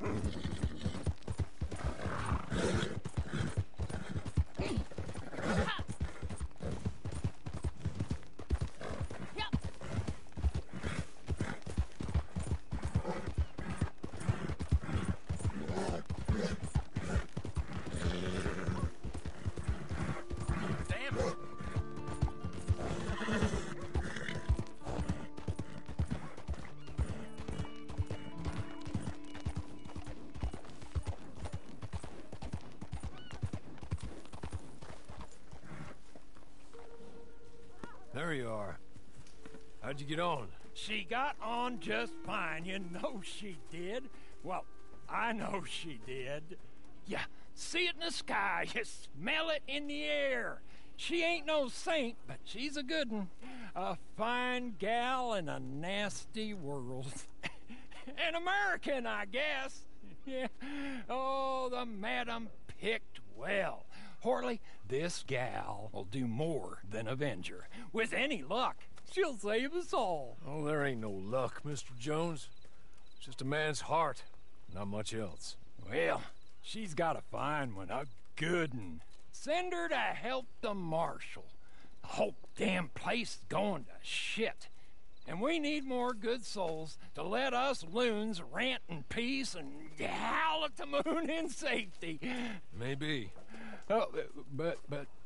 There you are. How'd you get on? She got on just fine, you know she did. Well, I know she did. You see it in the sky, you smell it in the air. She ain't no saint, but she's a good one. A fine gal in a nasty world. An American, I guess. Yeah. Oh, the madam picked well. Horley, this gal will do more than avenge her. With any luck, she'll save us all. Oh, there ain't no luck, Mr. Jones. It's just a man's heart, not much else. Well, she's got a fine one, a good one. Send her to help the marshal. The whole damn place is going to shit. And we need more good souls to let us loons rant in peace and howl at the moon in safety. Maybe. Oh, but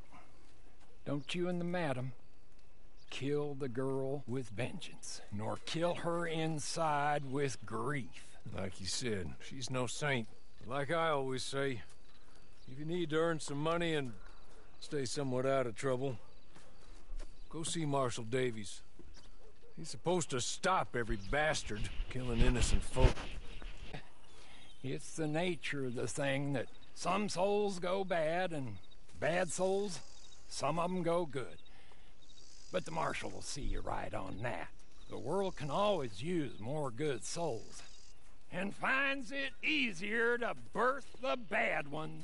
don't you and the madam kill the girl with vengeance, nor kill her inside with grief. Like you said, she's no saint. Like I always say, if you need to earn some money and stay somewhat out of trouble, go see Marshal Davies. He's supposed to stop every bastard killing innocent folk. It's the nature of the thing that some souls go bad, and bad souls, some of them go good. But the marshal will see you right on that. The world can always use more good souls, and finds it easier to birth the bad ones.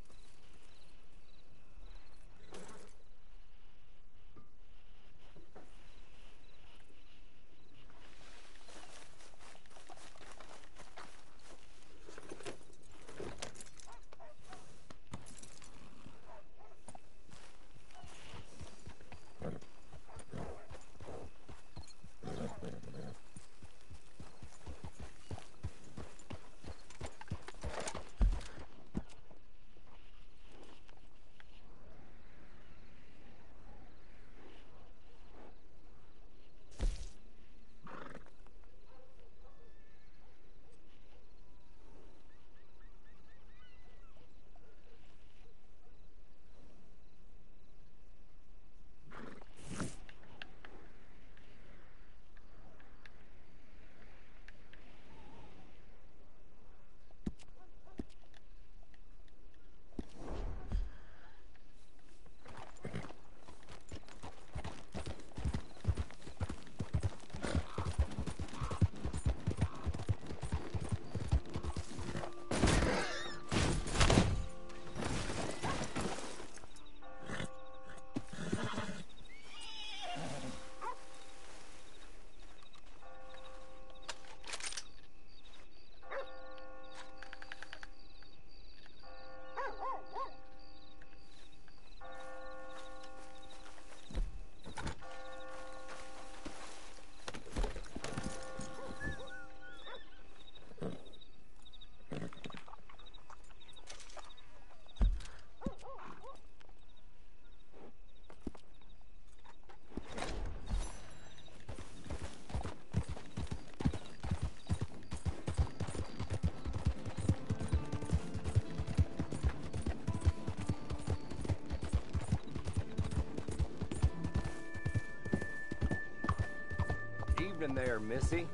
Evening there, Missy.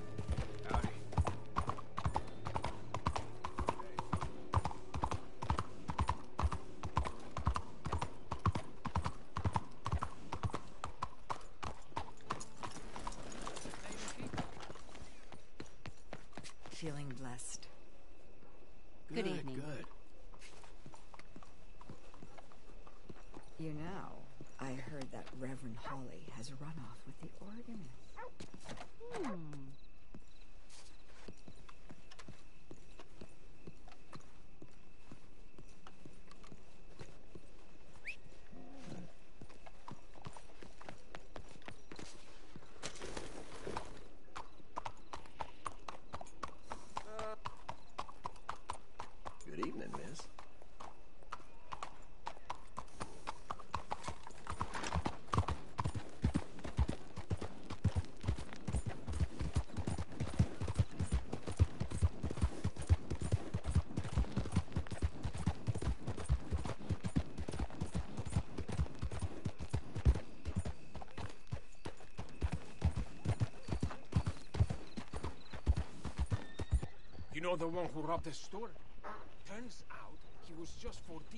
Howdy. Feeling blessed. Good evening. Good. You know, I heard that Reverend Hawley has run off with the organist. know the one who robbed the store? Turns out he was just 14.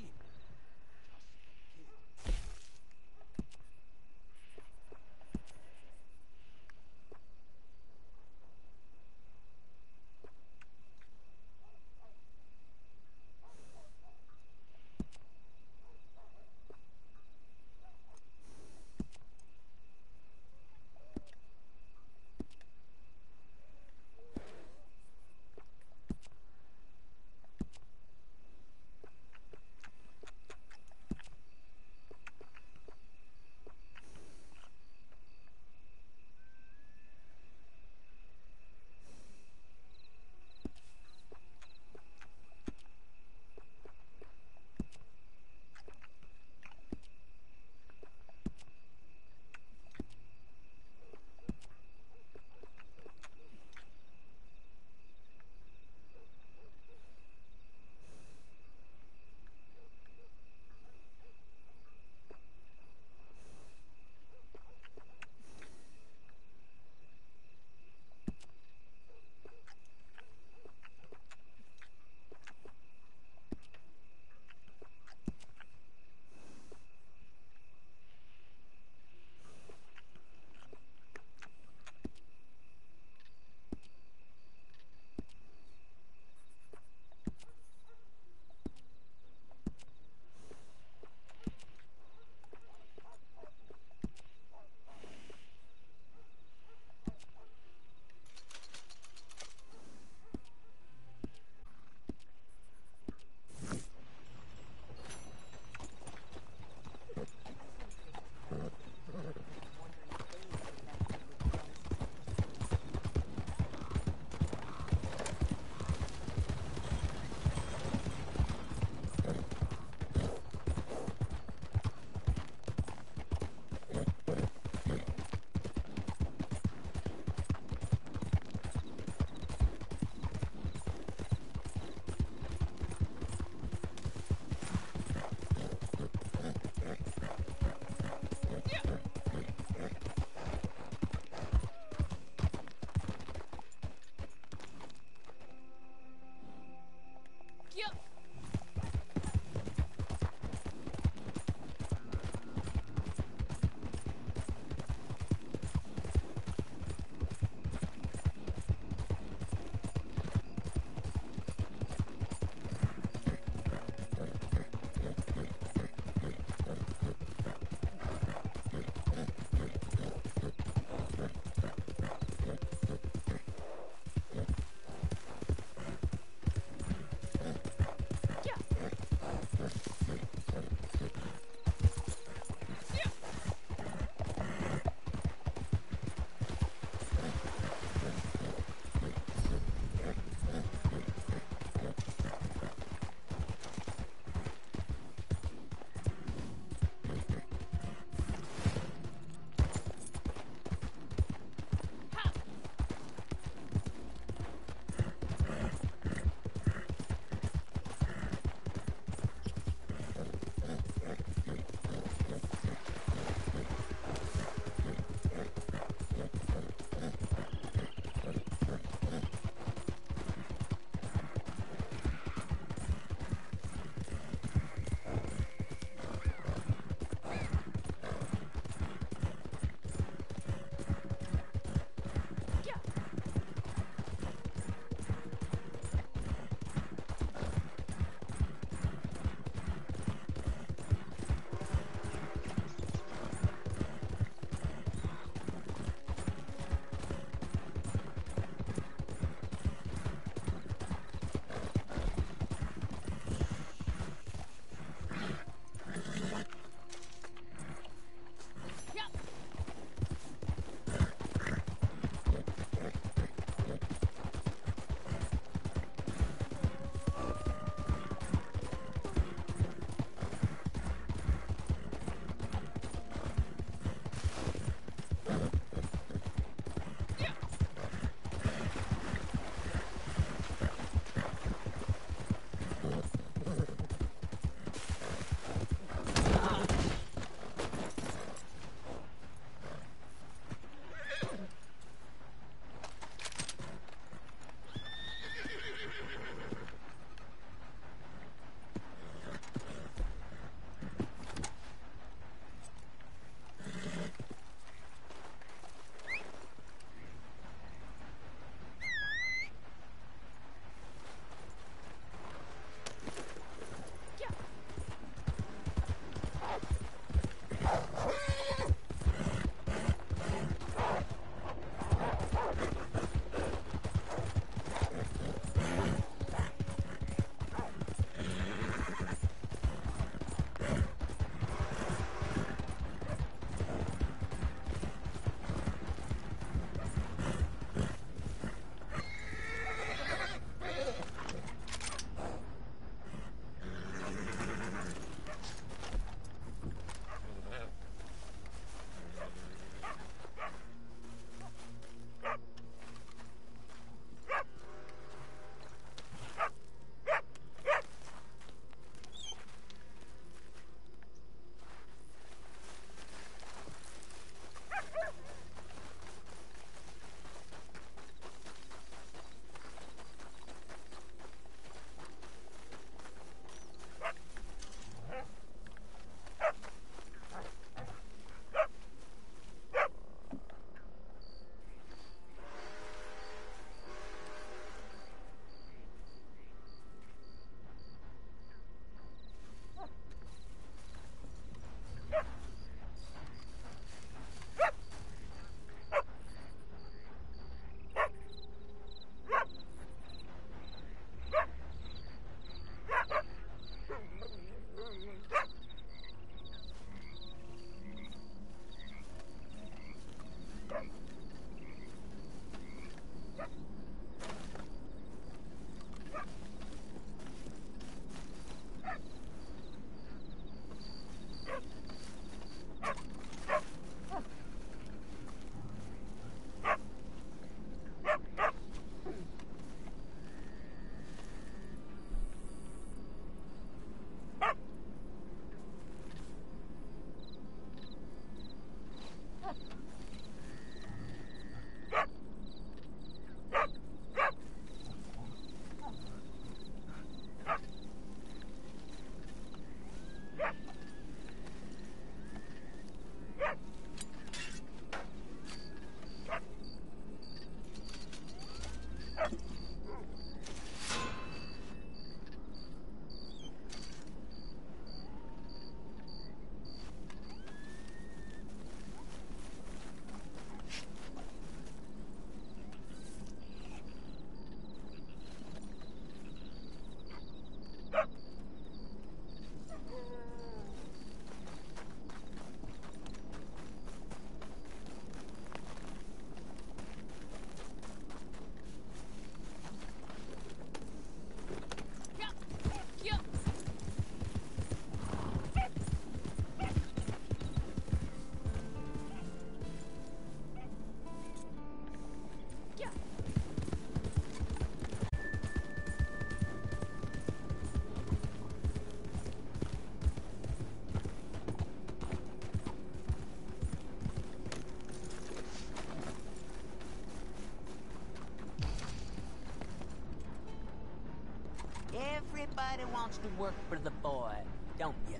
Everybody wants to work for the boy, don't you?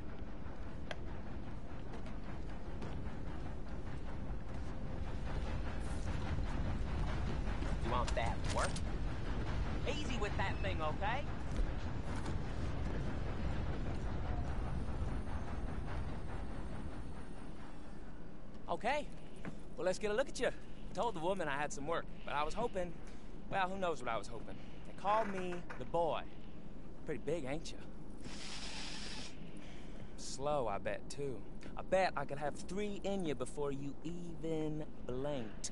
You want that work? Easy with that thing, okay? Okay. Well, let's get a look at you. I told the woman I had some work, but I was hoping... Well, who knows what I was hoping. They called me the boy. Pretty big, ain't you? Slow, I bet, too. I bet I could have 3 in you before you even blinked.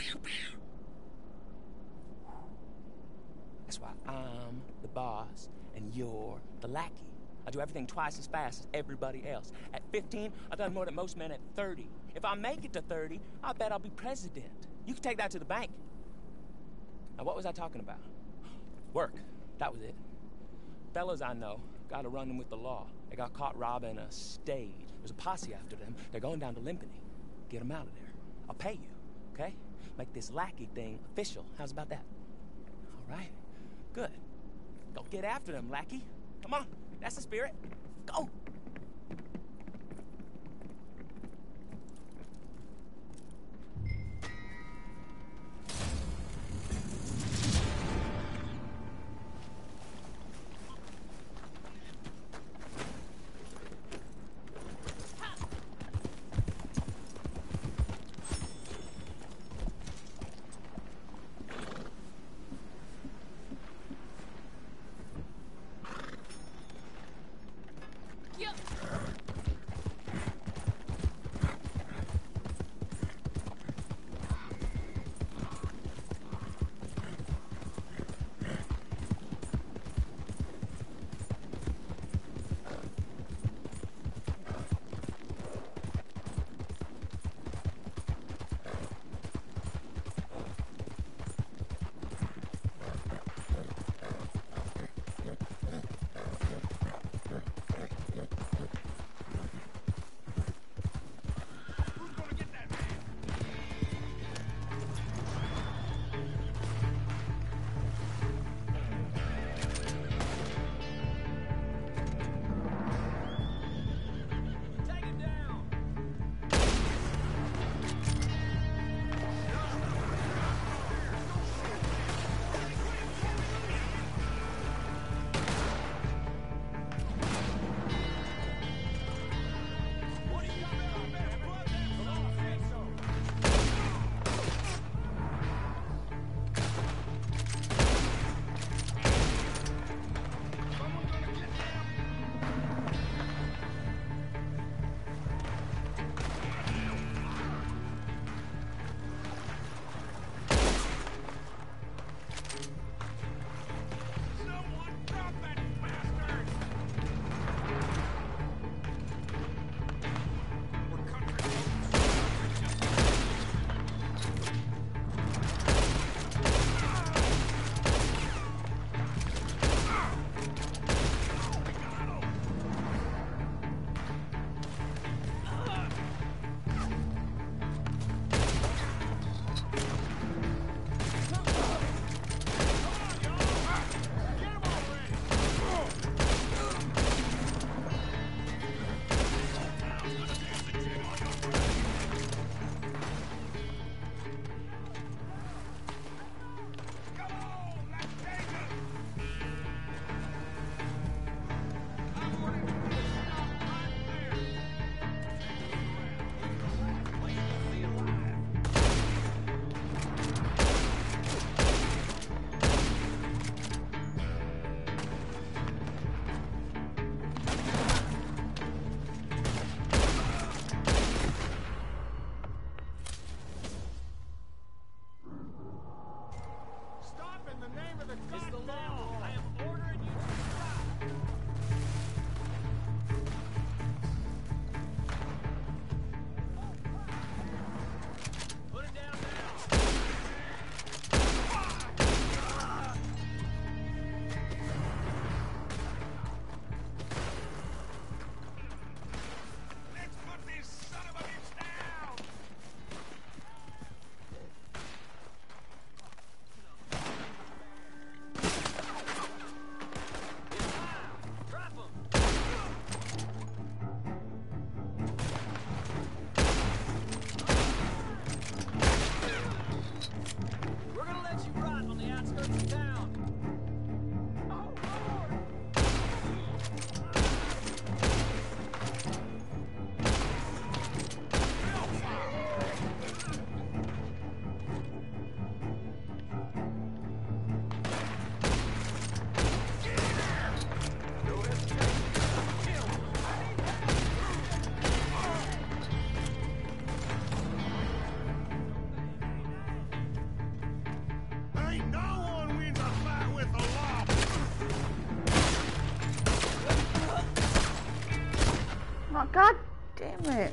That's why I'm the boss and you're the lackey. I do everything twice as fast as everybody else. At 15, I've done more than most men at 30. If I make it to 30, I bet I'll be president. You can take that to the bank. Now, what was I talking about? Work. That was it. Fellas I know got to run them with the law. They got caught robbing a stage. There's a posse after them. They're going down to Limpany. Get them out of there. I'll pay you, okay? Make this lackey thing official. How's about that? All right. Good. Go get after them, lackey. Come on. That's the spirit. Go. God damn it.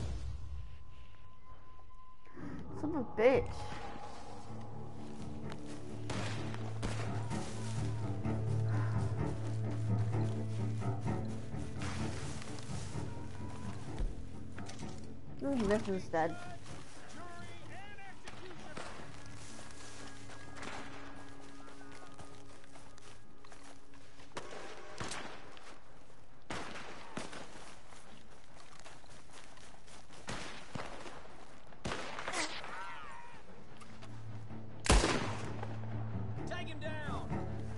Son of a bitch. This is dead. Take him down!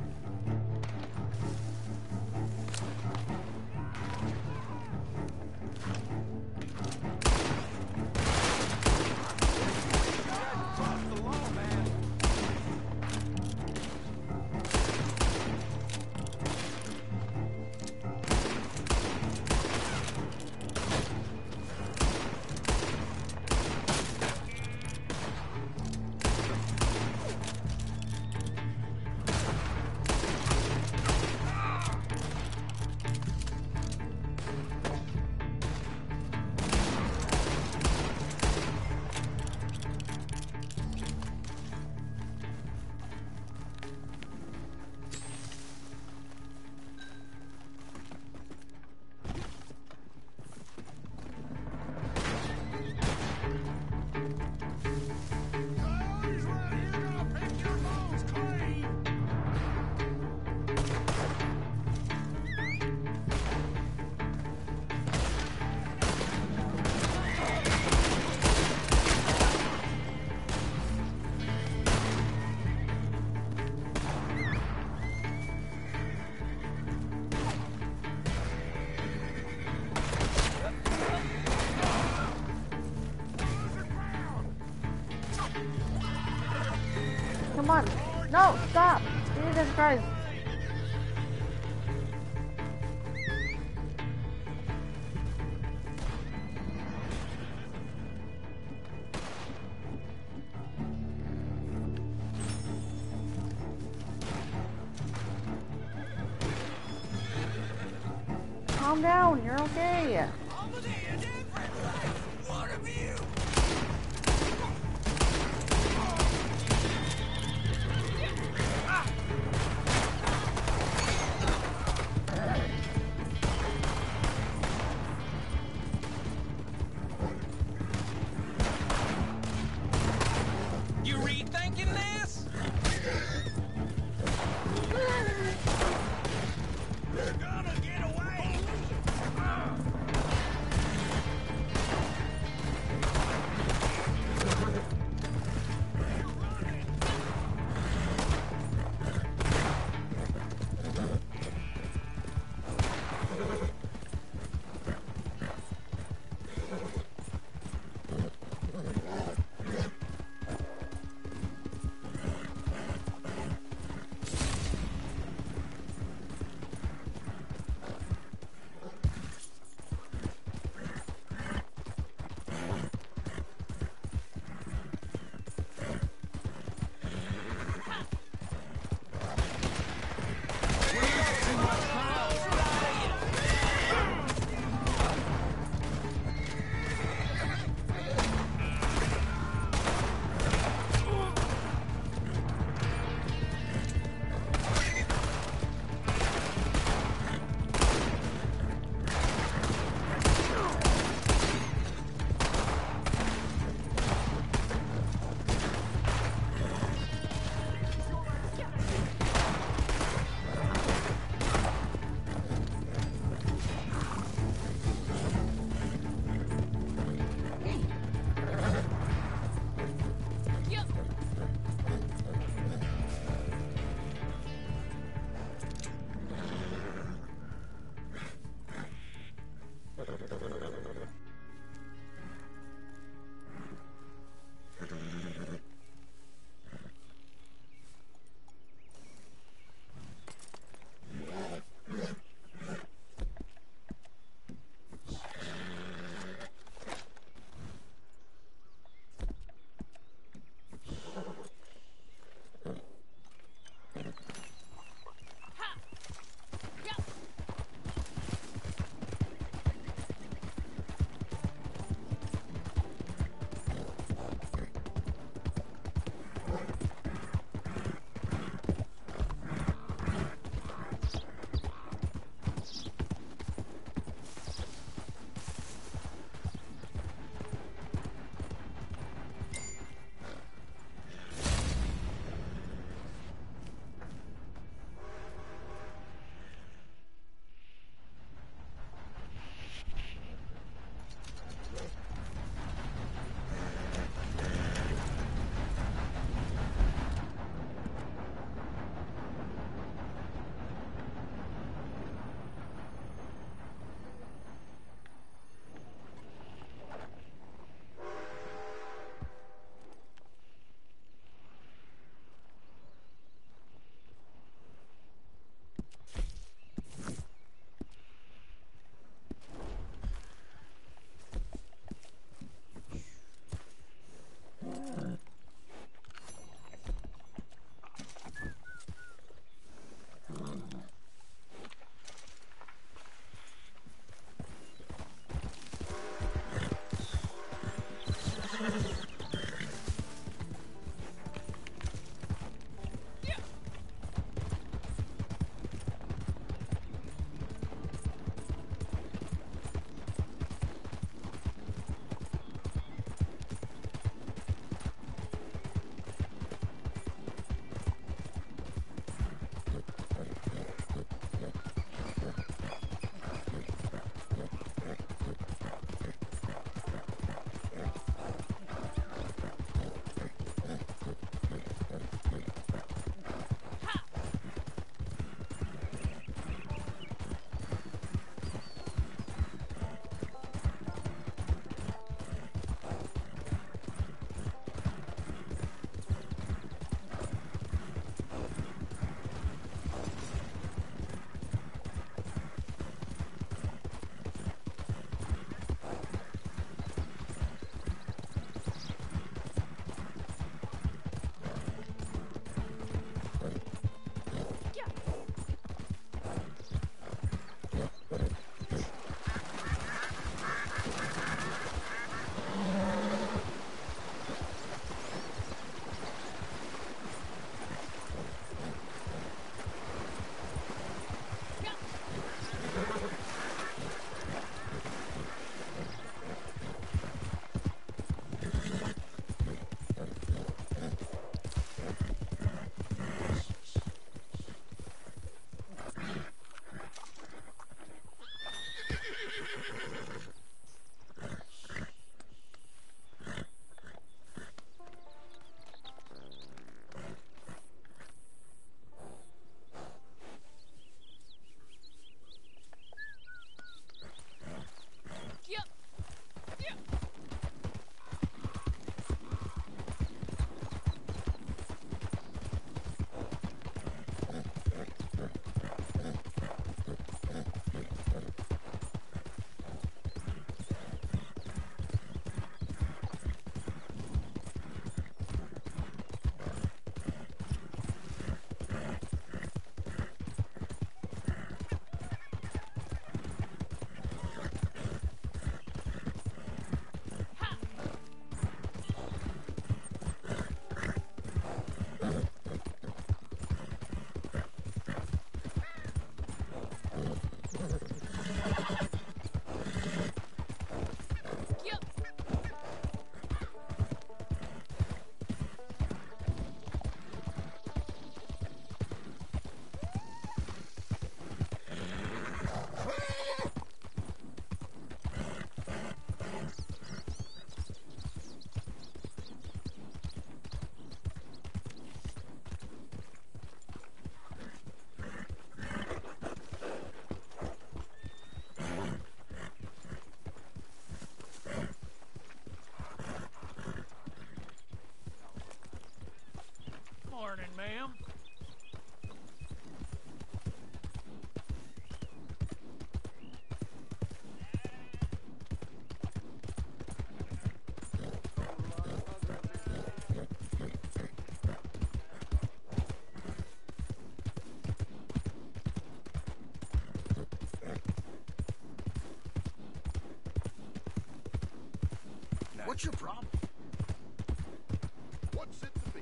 Come on. No, stop. Jesus Christ. Calm down. You're okay. You rethinking this? You're gonna get away! Morning, ma'am. What's your problem? What's it to be?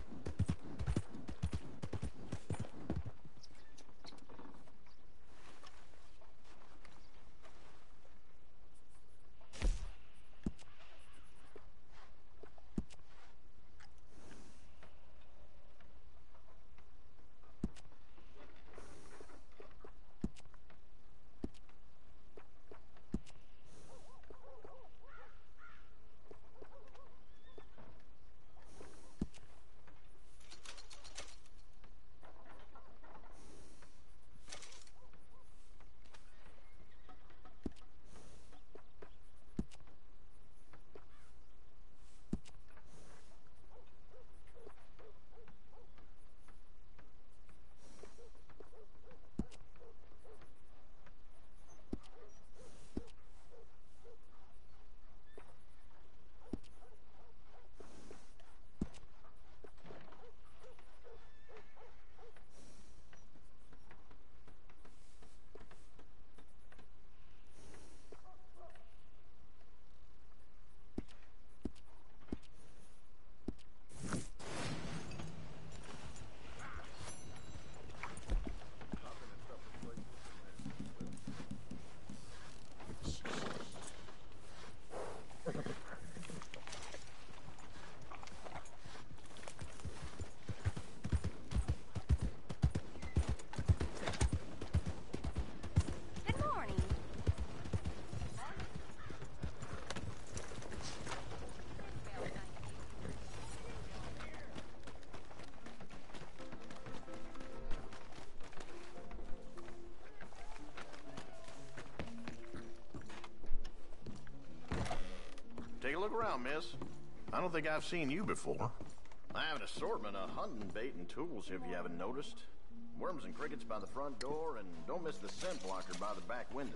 Take a look around, miss. I don't think I've seen you before. I have an assortment of hunting bait and tools, if you haven't noticed. Worms and crickets by the front door, and don't miss the scent blocker by the back window.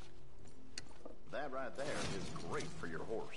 That right there is great for your horse.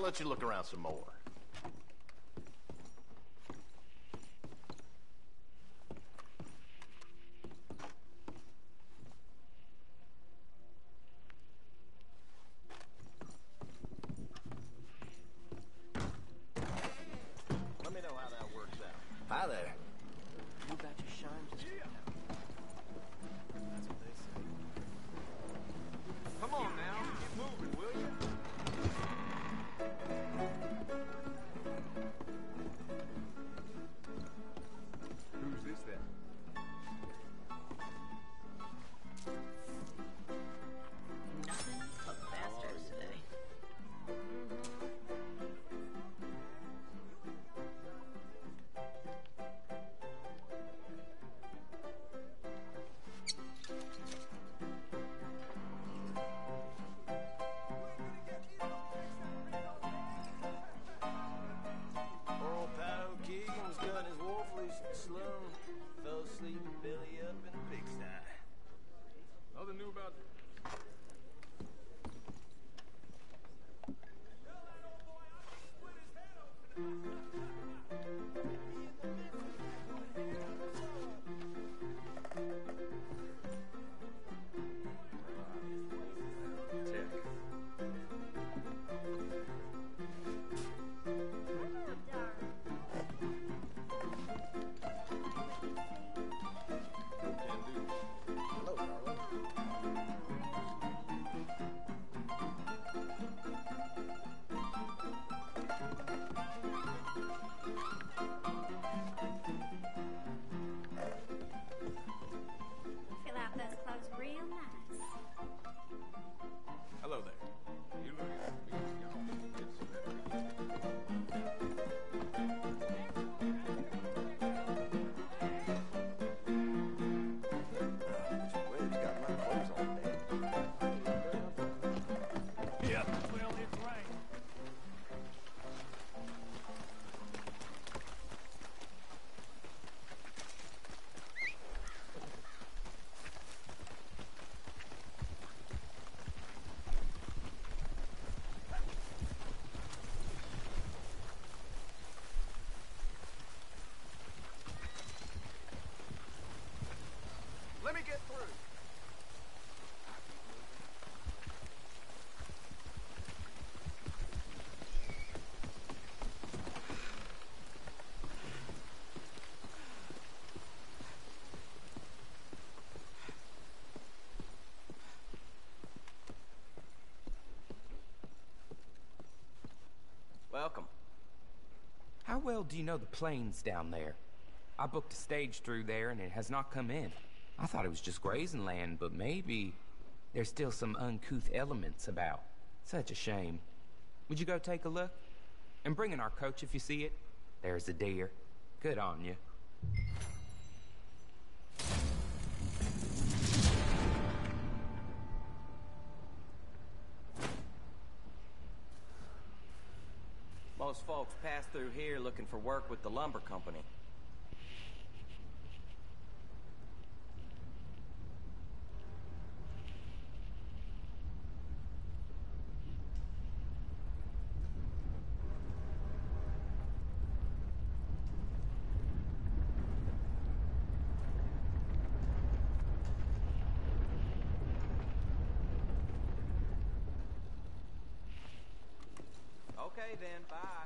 let you look around some more. Let me know how that works out. Hi there. You got your shine just That's what they say. Come on now, get moving, will you? Who's this then? Nothing but bastards today. Old pal Keegan was cutting his wolf loose in the slum. Fell asleep belly up in a pigsty. Nothing new about Hello, Carla. Fill out those clothes real nice. Hello there. You look Where's got my clothes on, man? Yep, well, it's rain. Let me get through. Welcome. How well do you know the plains down there? I booked a stage through there and it has not come in. I thought it was just grazing land, but maybe there's still some uncouth elements about. Such a shame. Would you go take a look? And bring in our coach if you see it. There's a deer. Good on you. Most folks pass through here looking for work with the lumber company. Okay then, bye.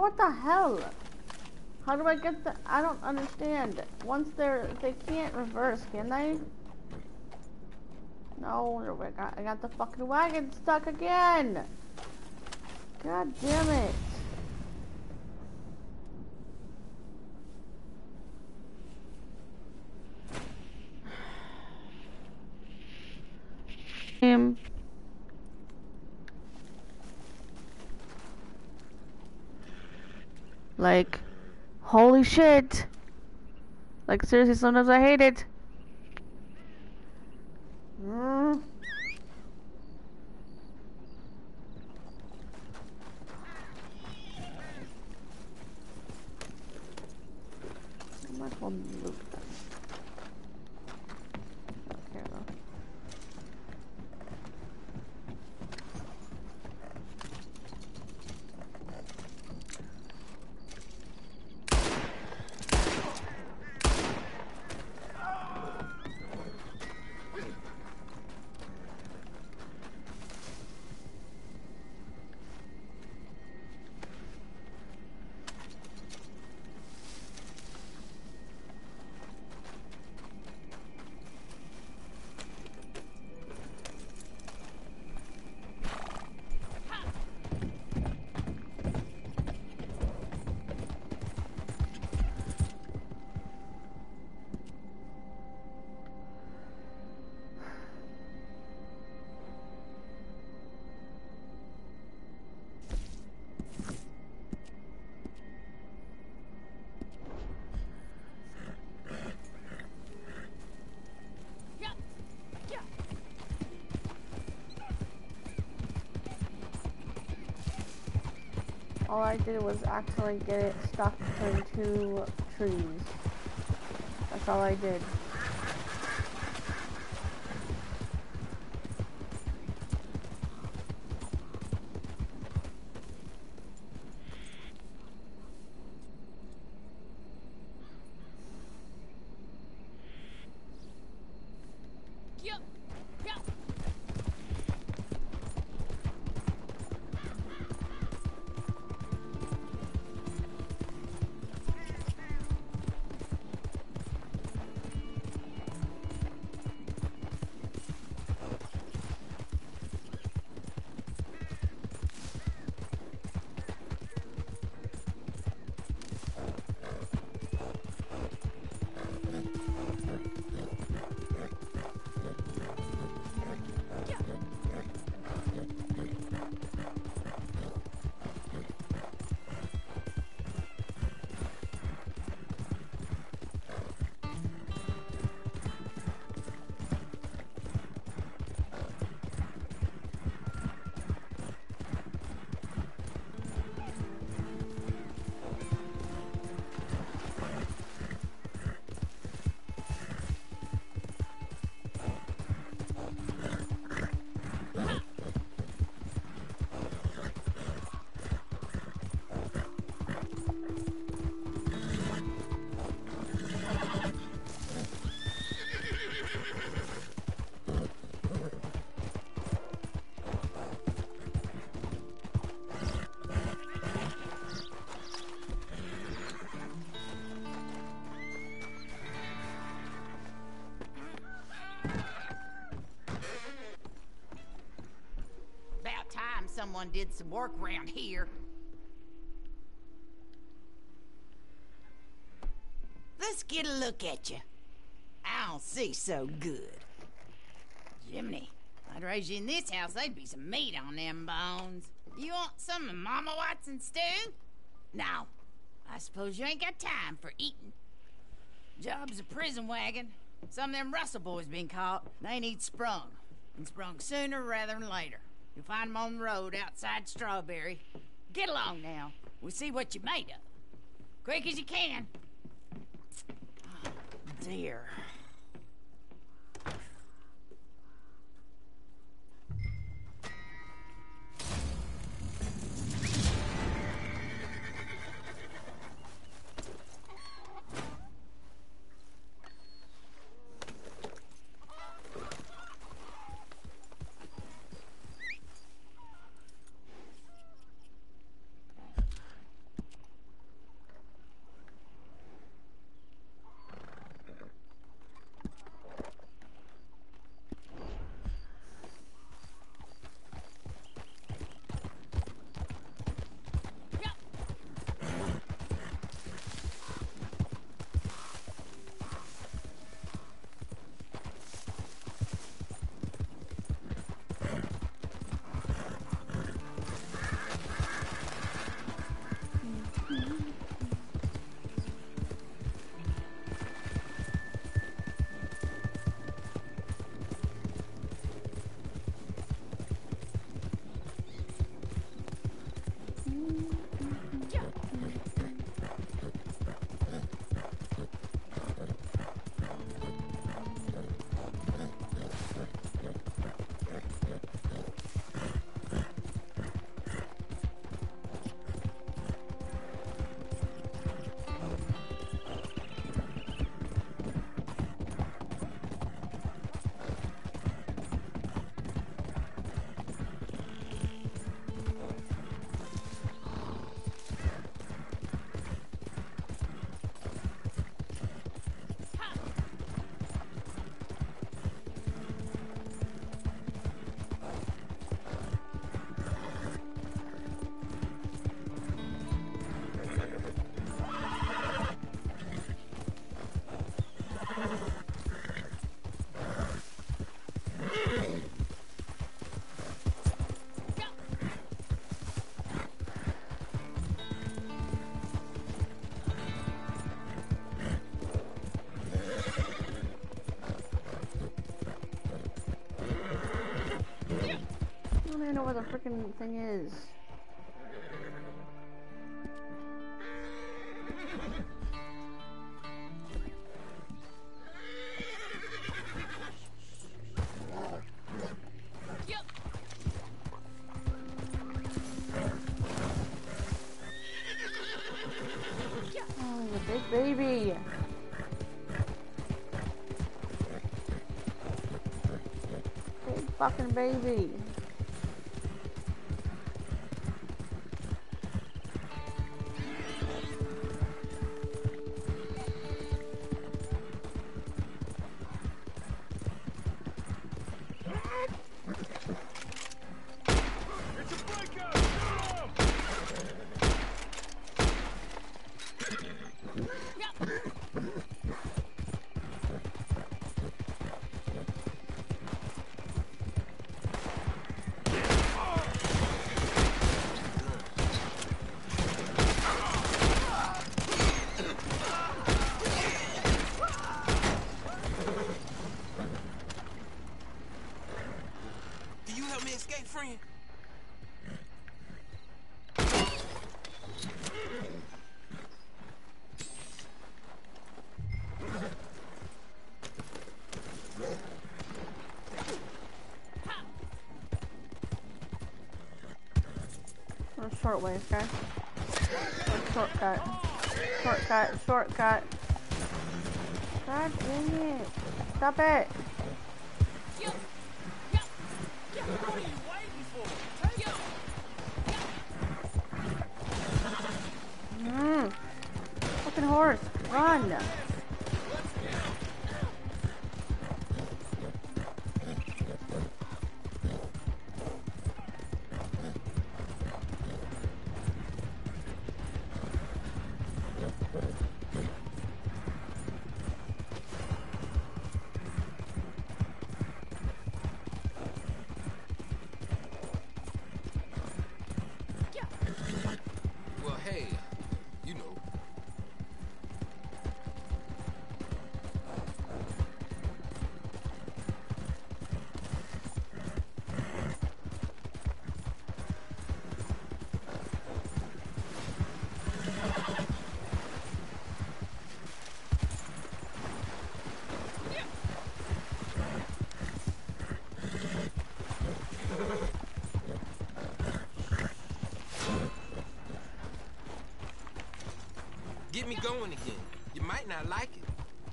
what the hell? How do I get the... I don't understand. Once they can't reverse, can they? No, I got the fucking wagon stuck again. God damn it. Like, holy shit. Like, seriously, sometimes I hate it. I might as well loot them. Okay, though. All I did was actually get it stuck between two trees. That's all I did. Someone did some work around here. Let's get a look at you. I don't see so good. Jiminy, I'd raise you in this house, there'd be some meat on them bones. You want some of Mama Watson's stew? No, I suppose you ain't got time for eating. Job's a prison wagon. Some of them Russell boys been caught. They need sprung, and sprung sooner rather than later. You'll find them on the road outside Strawberry. Get along now. We'll see what you're made of. Quick as you can. Oh, dear. even know where the freaking thing is. Oh, the big baby. Big fucking baby. Can you help me escape, friend? Short ways, guys. Shortcut. Shortcut. Shortcut. God dang it. Stop it. What are you waiting for? Take it! Fucking horse. Run. Well, hey, you know. Get me going again. You might not like it.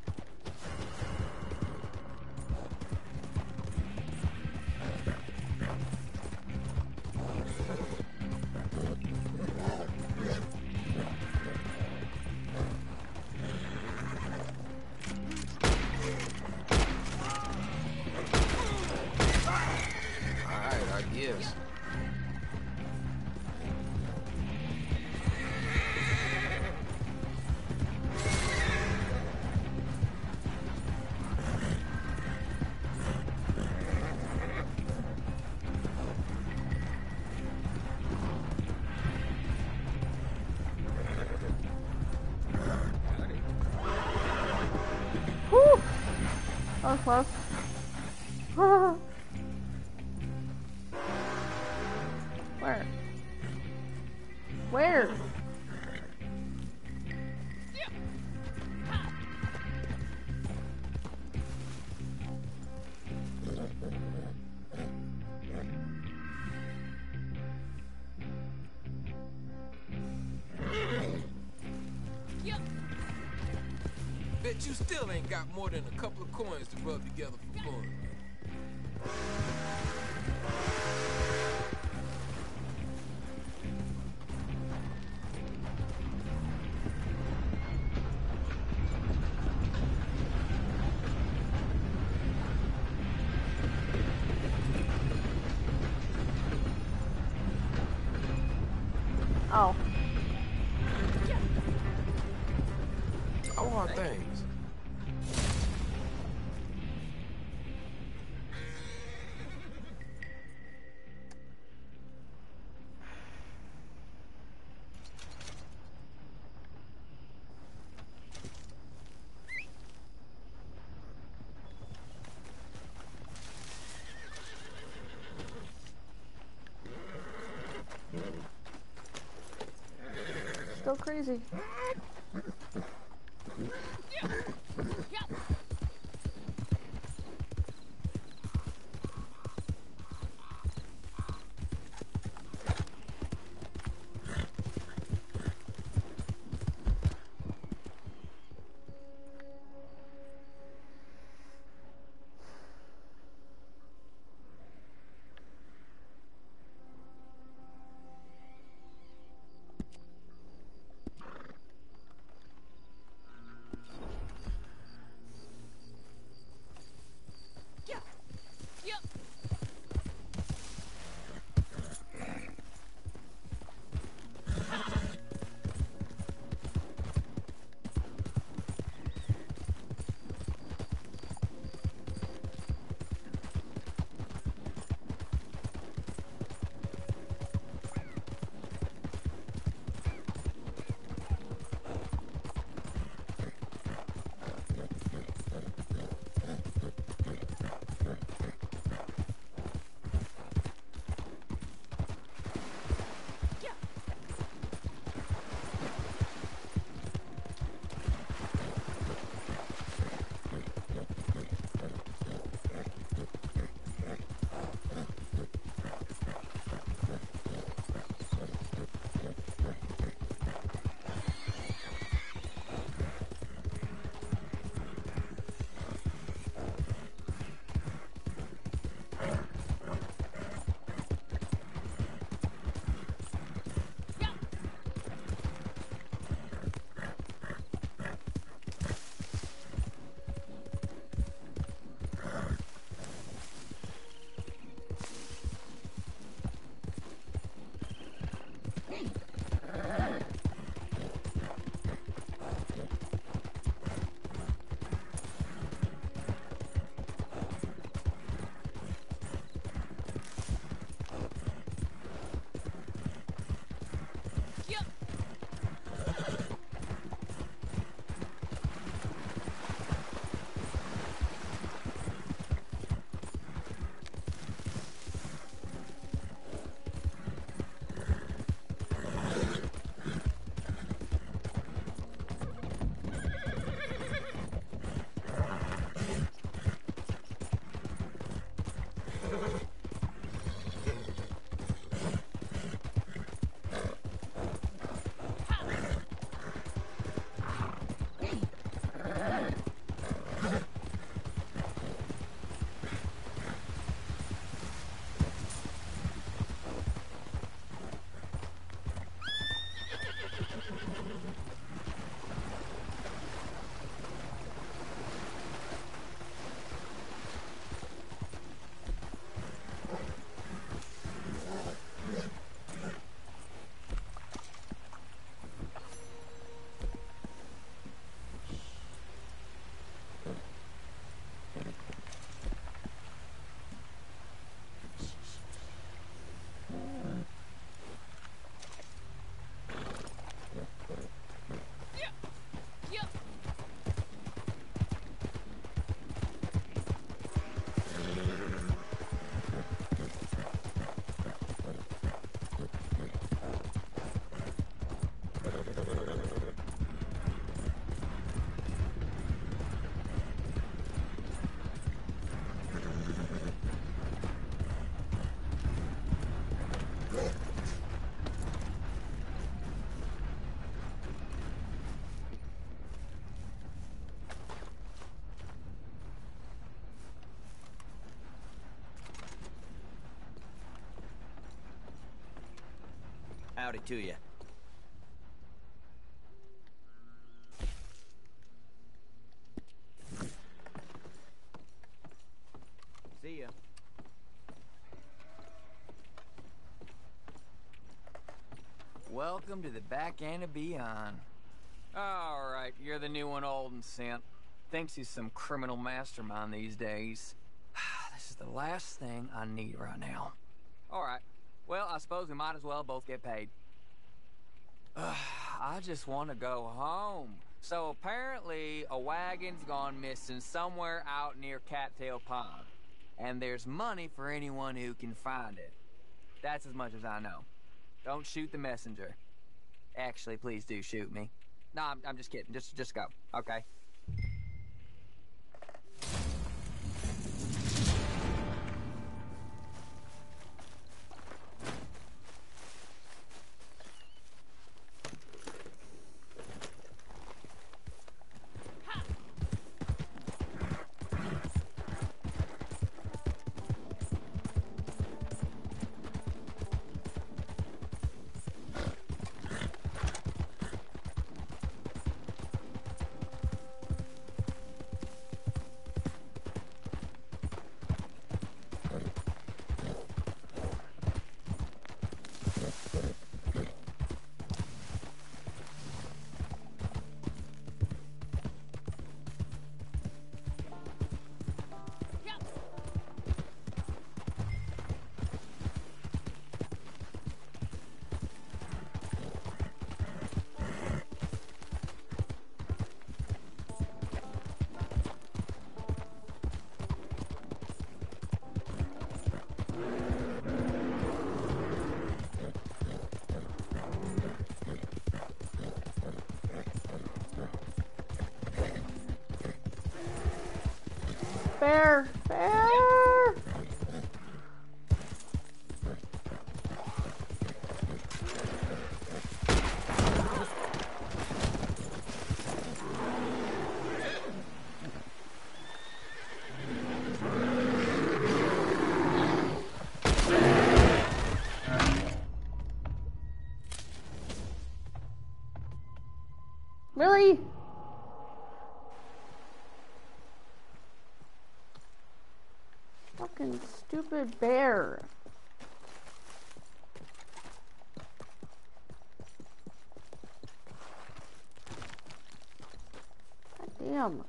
All right, I guess. Whew. That was close. Where? Where? Bet you still ain't got more than a couple of coins to rub together for fun. Oh. How are things? crazy. Howdy to you. See ya. Welcome to the back end of Beyond. Alright, you're the new one Alden sent. Thinks he's some criminal mastermind these days. This is the last thing I need right now. Alright, well, I suppose we might as well both get paid. I just want to go home. So apparently a wagon's gone missing somewhere out near Cattail Pond. And there's money for anyone who can find it. That's as much as I know. Don't shoot the messenger. Actually, please do shoot me. No, I'm just kidding. Just go. Okay. Bear! Bear! Really? Fucking stupid bear. God damn.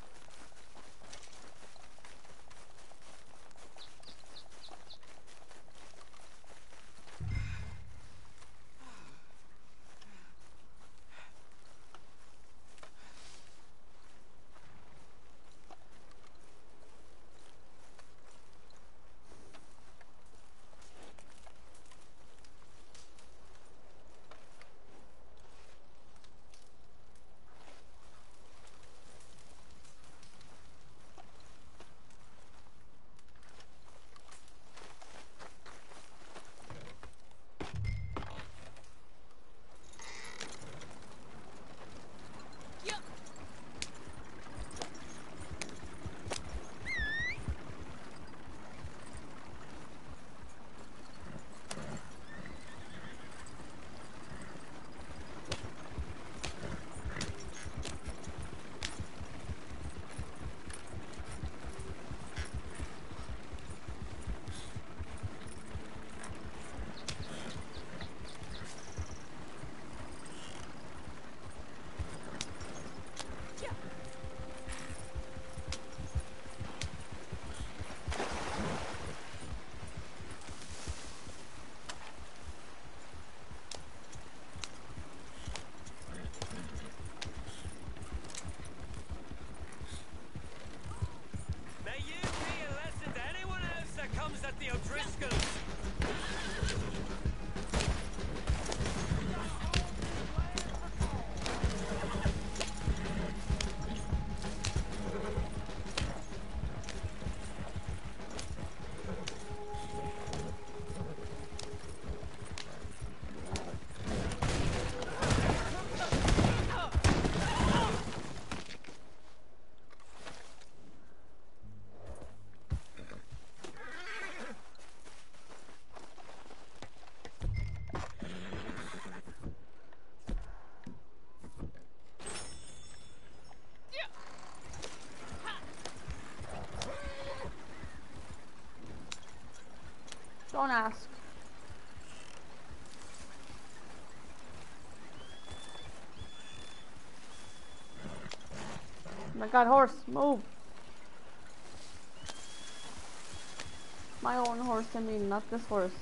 Don't ask. Oh my god, horse, move. My own horse, I mean, not this horse.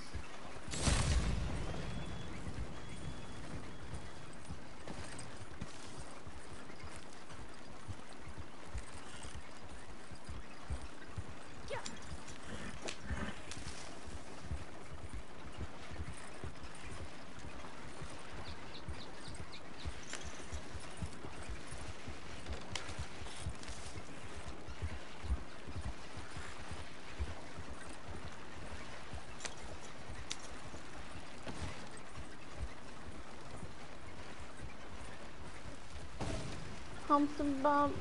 bumps and bumps.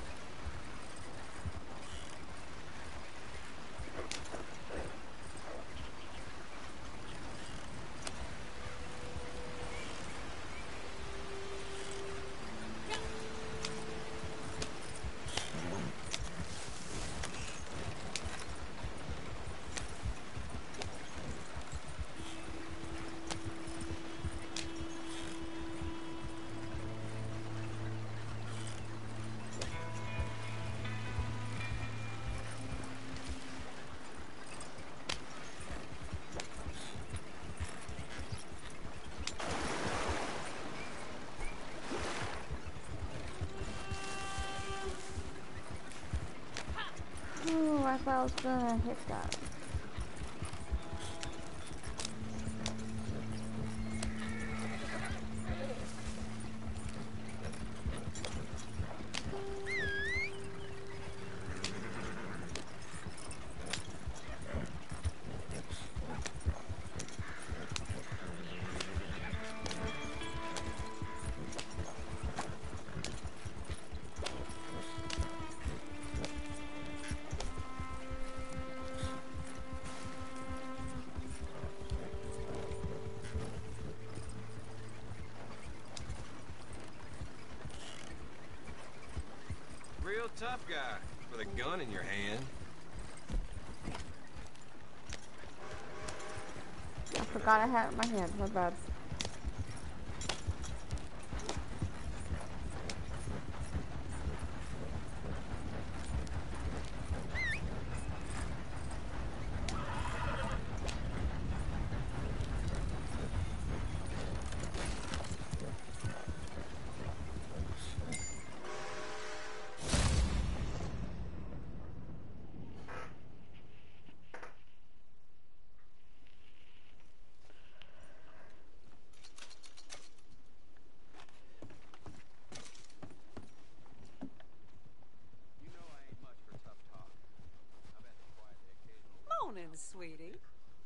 Ooh, I thought I was gonna hit that. Real tough guy with a gun in your hand. I forgot I had it in my hand. My bad. Morning, sweetie.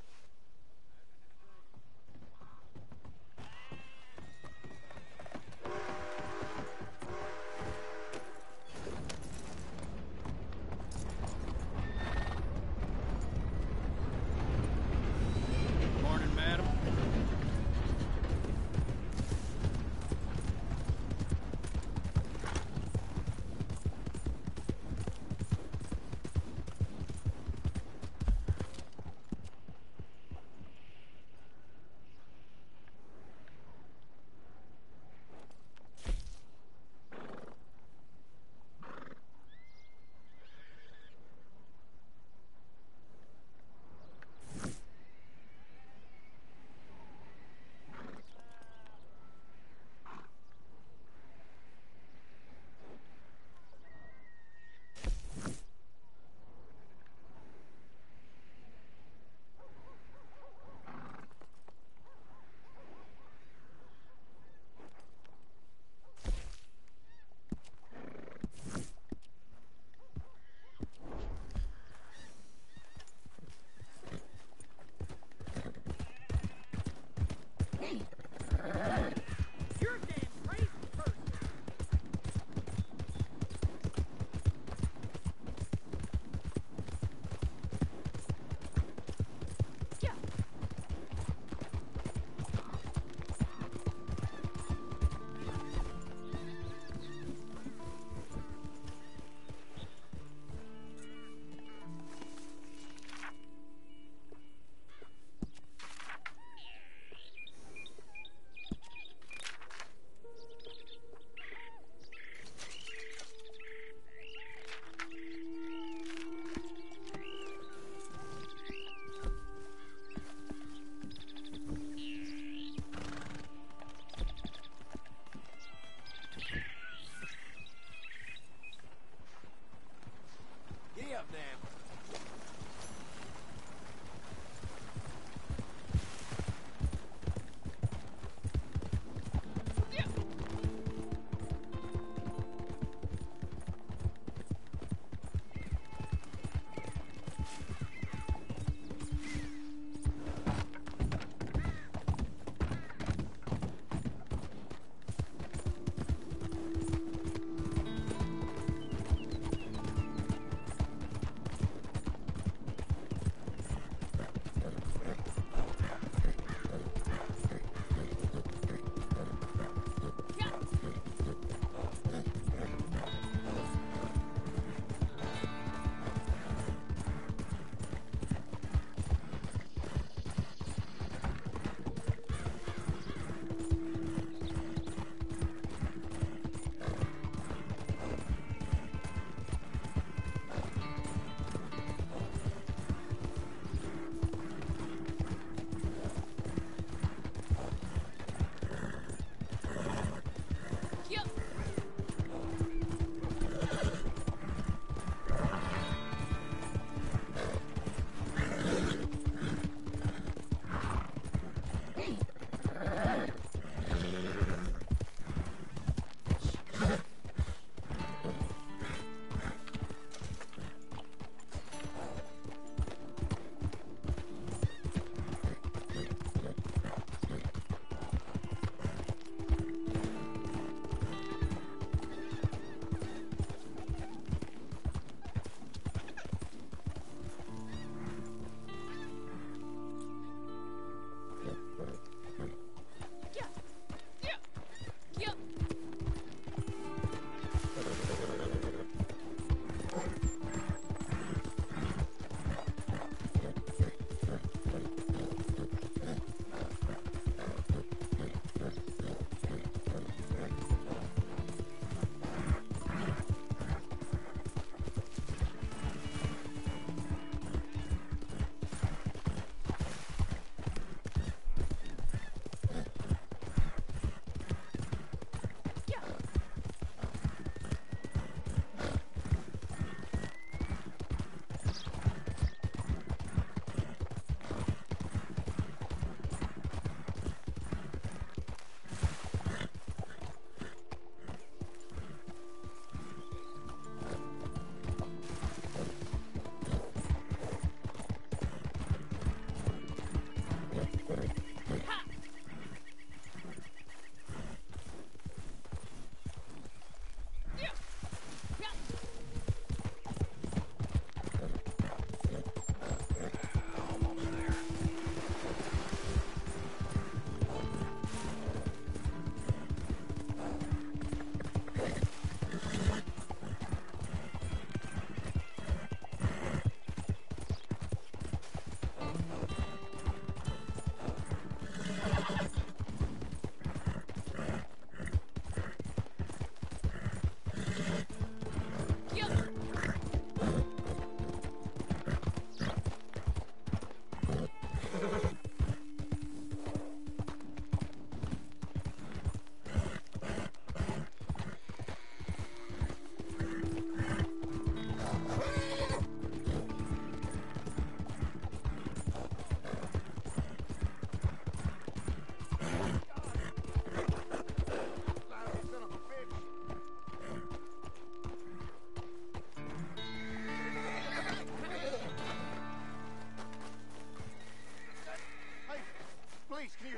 Morning, madam.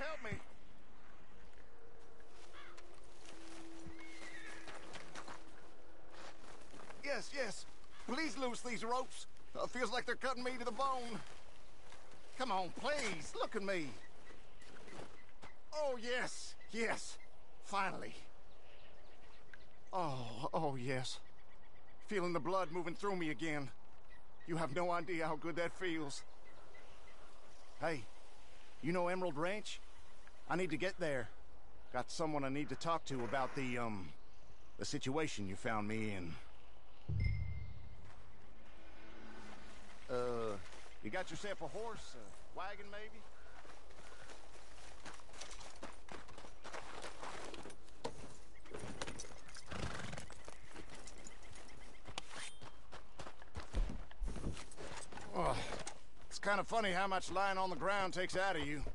help me. Yes, yes. Please loose these ropes. Feels like they're cutting me to the bone. Come on, please. Look at me. Oh, yes. Yes. Finally. Oh, yes. Feeling the blood moving through me again. You have no idea how good that feels. Hey, you know Emerald Ranch? I need to get there. Got someone I need to talk to about the situation you found me in. You got yourself a horse, a wagon maybe? Oh, it's kind of funny how much lying on the ground takes out of you.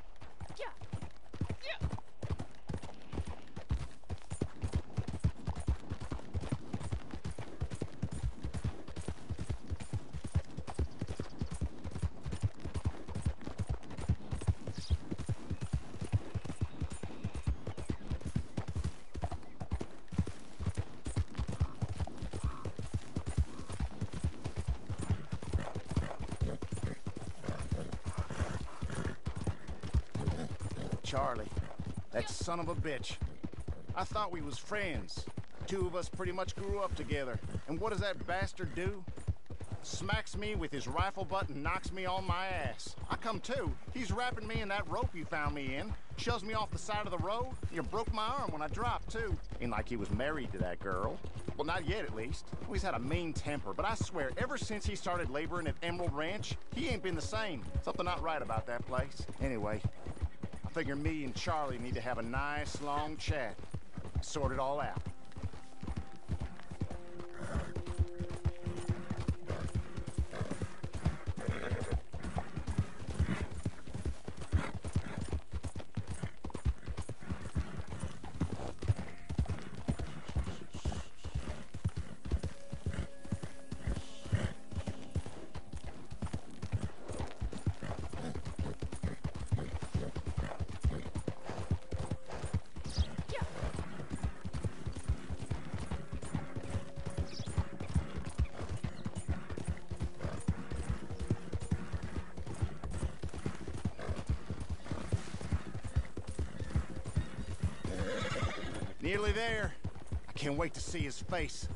Charlie, that son of a bitch. I thought we was friends. Two of us pretty much grew up together. And what does that bastard do? Smacks me with his rifle butt and knocks me on my ass. I come to. He's wrapping me in that rope you found me in. Shoves me off the side of the road. You broke my arm when I dropped, too. Ain't like he was married to that girl. Well, not yet, at least. He's had a mean temper, but I swear, ever since he started laboring at Emerald Ranch, he ain't been the same. Something not right about that place. Anyway, I figure me and Charlie need to have a nice, long chat. Sort it all out. Nearly there. I can't wait to see his face.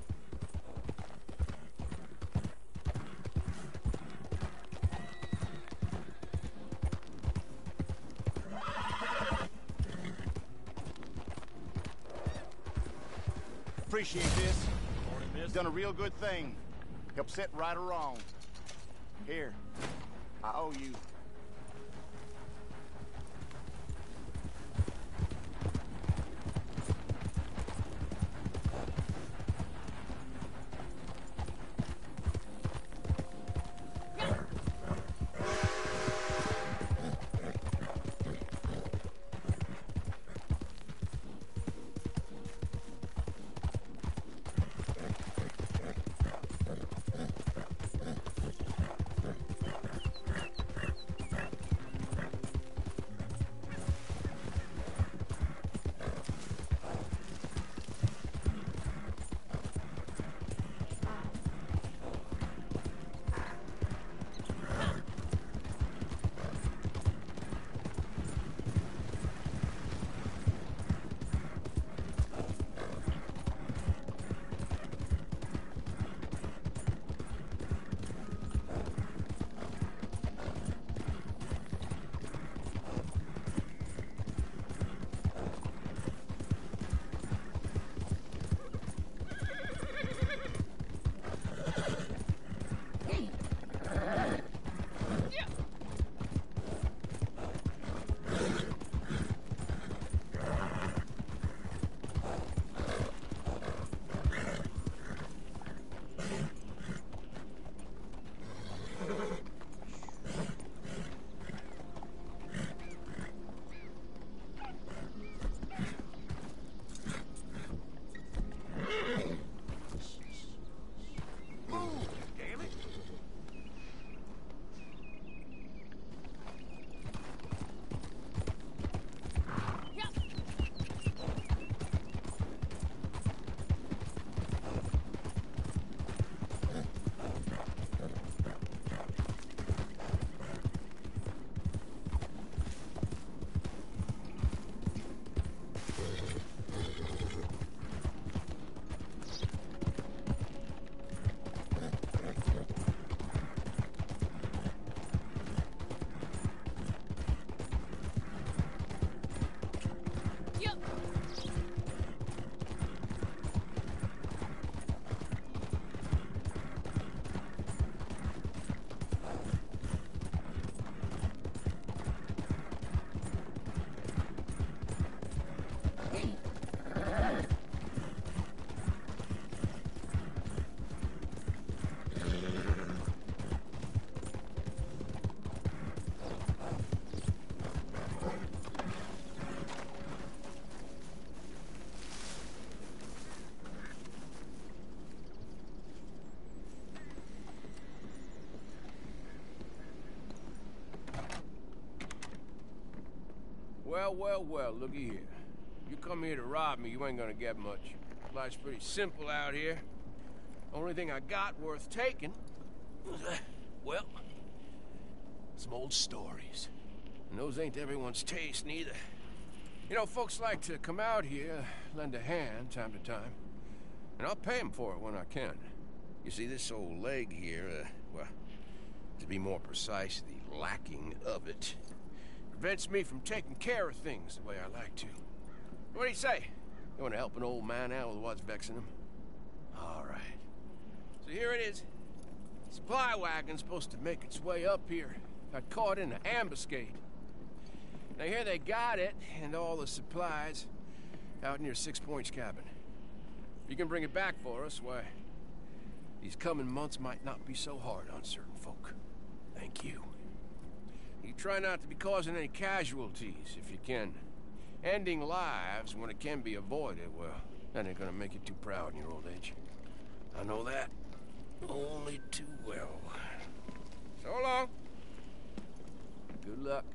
Appreciate this. You've done a real good thing. Help set right or wrong. Here, I owe you. Well, looky here. You come here to rob me, you ain't gonna get much. Life's pretty simple out here. Only thing I got worth taking, well, some old stories. And those ain't everyone's taste, neither. You know, folks like to come out here, lend a hand time to time. And I'll pay them for it when I can. You see, this old leg here, well, to be more precise, the lacking of it, prevents me from taking care of things the way I like to. What do you say? You want to help an old man out with what's vexing him? All right. So here it is. Supply wagon's supposed to make its way up here. Got caught in an ambuscade. Now here they got it, and all the supplies, out near Six Points cabin. If you can bring it back for us, why, these coming months might not be so hard on certain folk. Thank you. You try not to be causing any casualties, if you can. Ending lives when it can be avoided, well, that ain't gonna make you too proud in your old age. I know that only too well. So long. Good luck.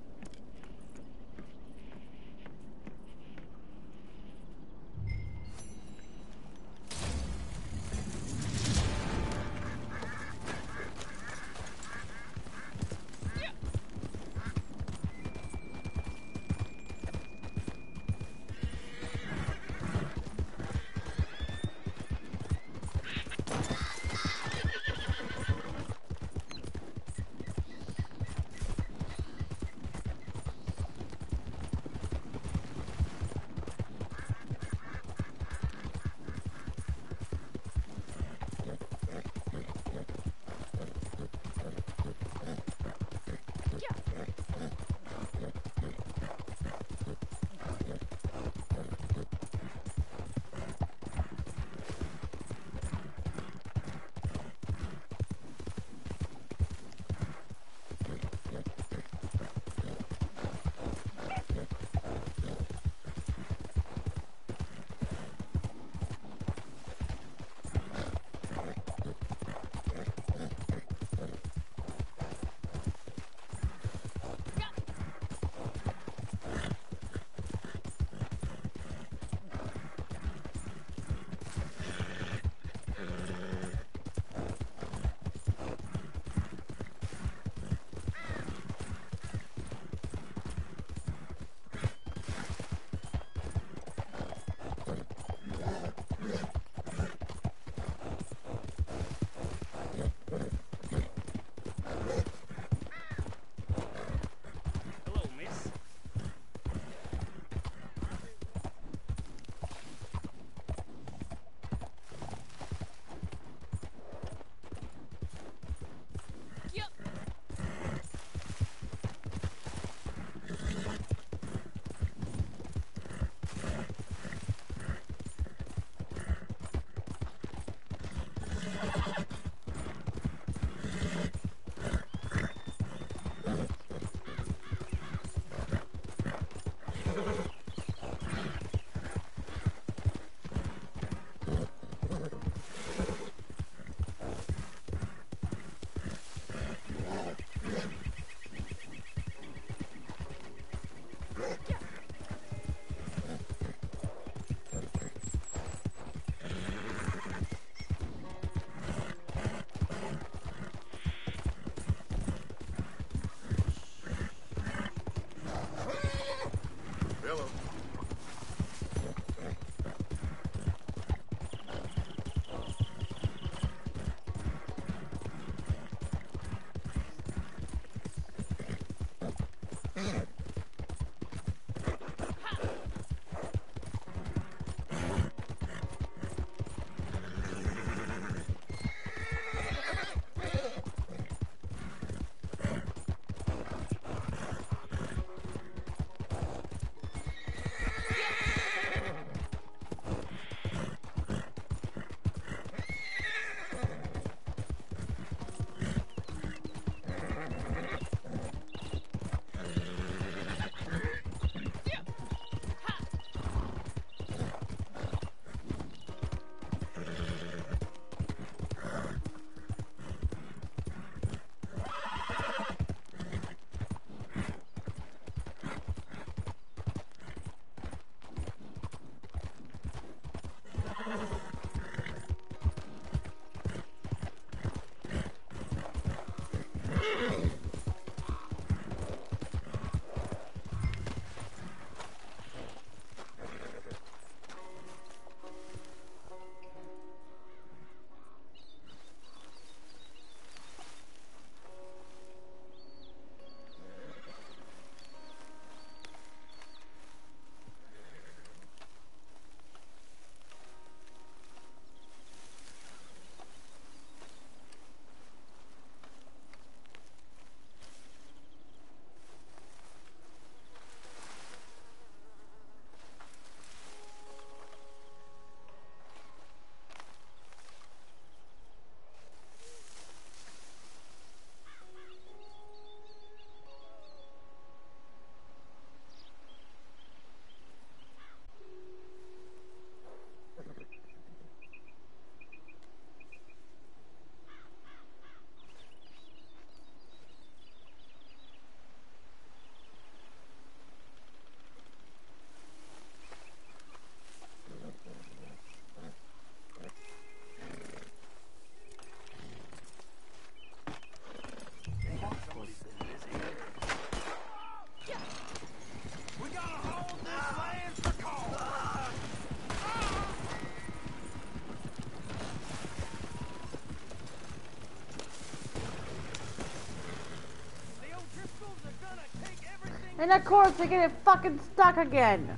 And of course they get it fucking stuck again.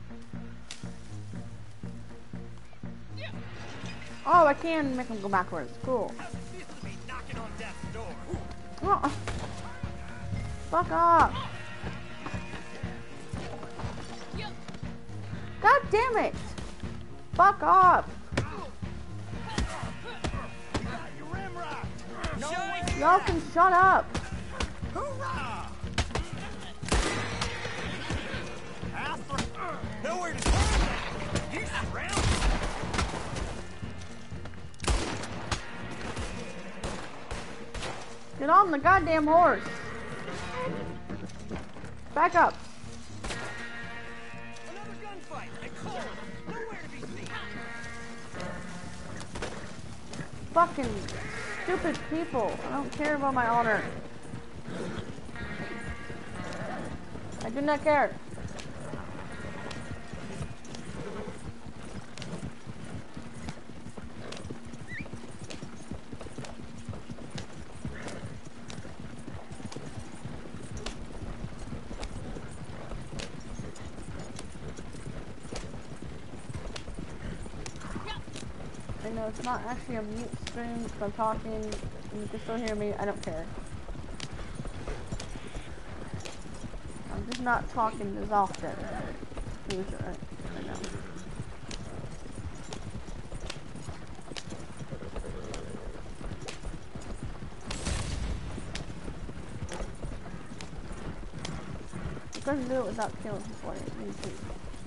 Oh, I can make them go backwards. Cool. Oh. Fuck off. God damn it. Fuck off. Y'all can shut up. Nowhere to turn. You surrounded. Get on the goddamn horse. Back up. Another gunfight. And Cole, nowhere to be seen. Fucking stupid people. I don't care about my honor. I do not care. I know it's not actually a mute stream because I'm talking and you can still hear me. I don't care. I'm just not talking as often. I know. I couldn't do it without killing people. I didn't need to.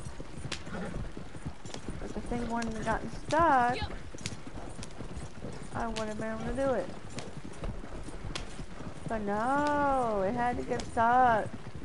But the thing wouldn't have gotten stuck. I would have been able to do it. But no, it had to get stuck.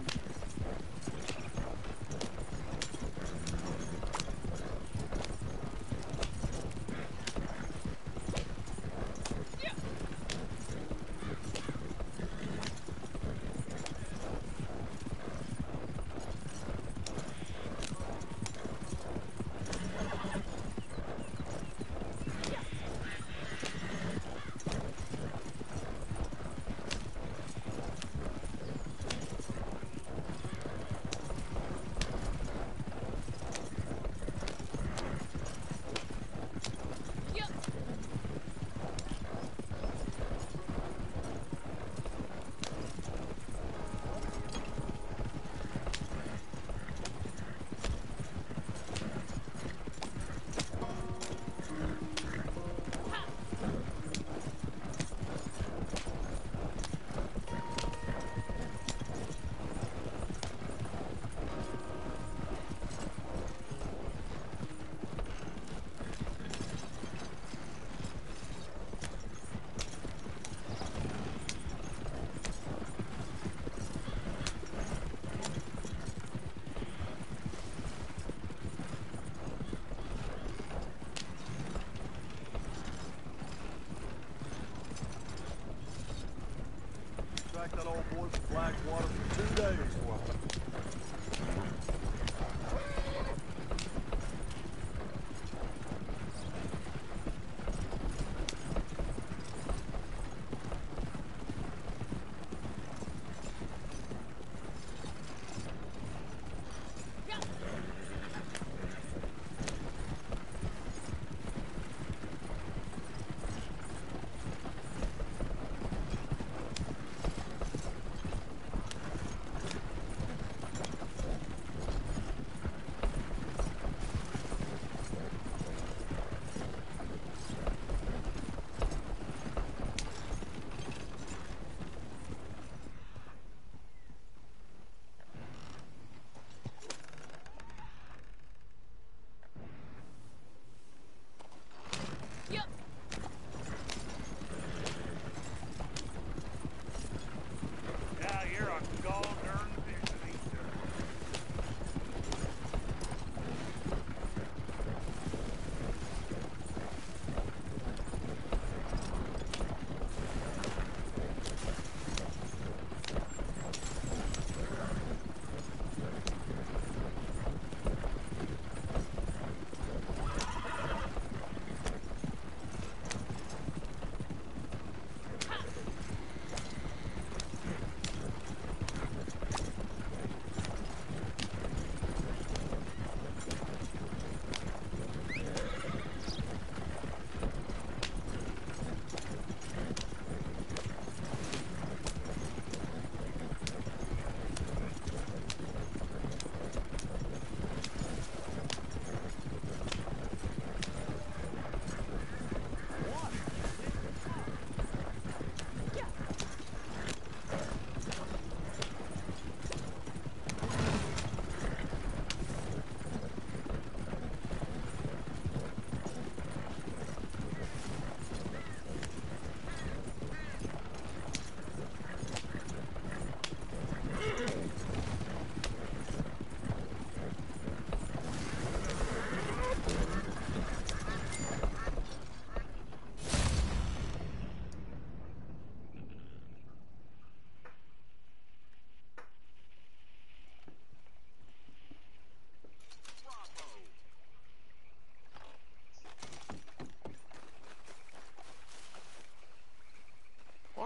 Track that old boy from Blackwater for 2 days.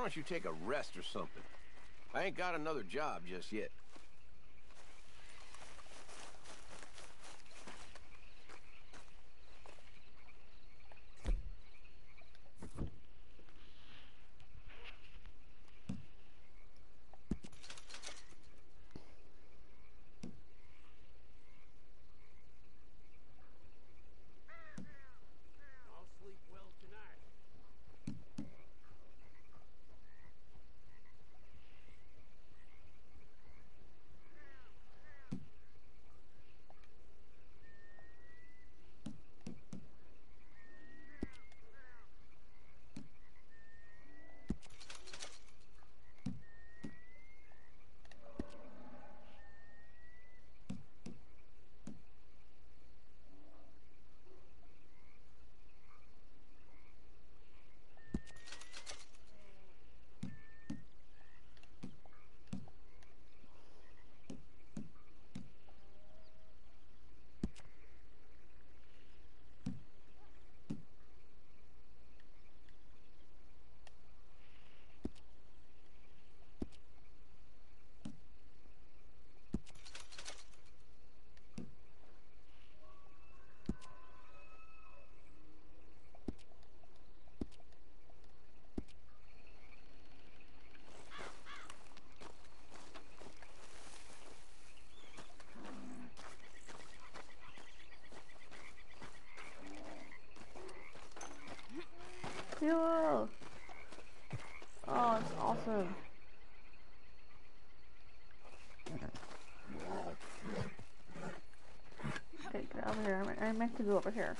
don't you take a rest or something? I ain't got another job just yet. Fuel! Oh, it's awesome. Okay, get over here. I meant to go over here.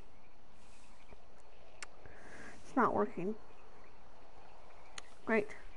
It's not working. Great.